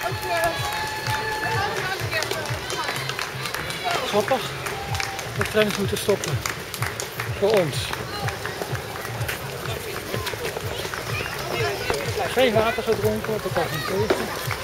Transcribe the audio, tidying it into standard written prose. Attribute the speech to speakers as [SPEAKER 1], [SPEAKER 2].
[SPEAKER 1] Grappig. De trams moeten stoppen. Voor ons. Geen water gedronken, want dat kan niet tegen.